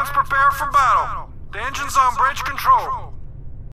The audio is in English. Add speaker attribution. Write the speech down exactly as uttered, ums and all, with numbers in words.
Speaker 1: prepare for battle. The engine's on bridge control.